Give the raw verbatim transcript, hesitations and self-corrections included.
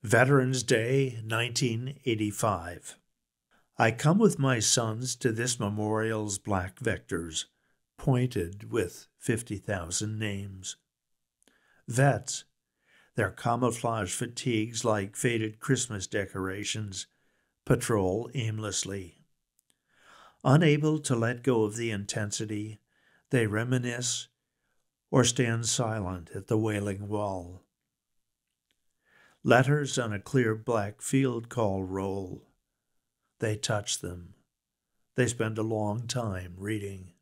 Veterans Day, nineteen eighty-five. I come with my sons to this memorial's black vectors, pointed with fifty thousand names. Vets, their camouflage fatigues like faded Christmas decorations, patrol aimlessly. Unable to let go of the intensity, they reminisce or stand silent at the Wailing Wall. Letters on a clear black field call roll. They touch them. They spend a long time reading.